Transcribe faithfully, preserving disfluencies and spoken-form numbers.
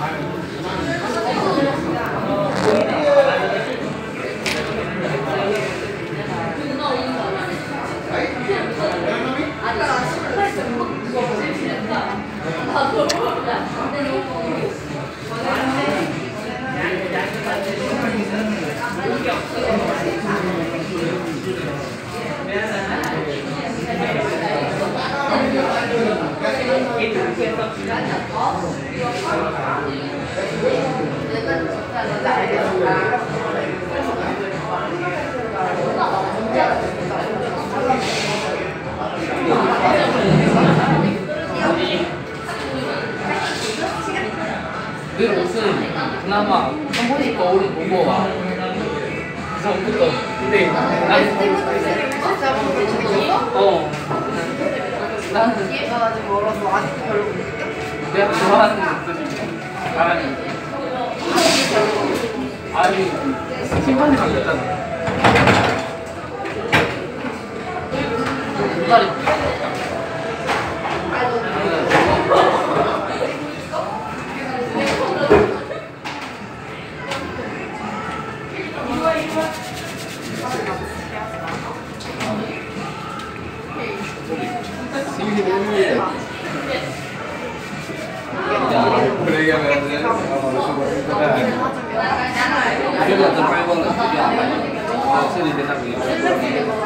늘 옷은 그나마 한 번씩 거울을 보고 와. 그 전부터. 근데 나는 어. 나는 이해가 아직 멀어서 아직도 별로 못 느껴? 내가 좋아하는 옷들이 나랑은 아니 심판이 바뀌었잖아. 눈살이 바뀌었다. 그러면 빨리 먹는 거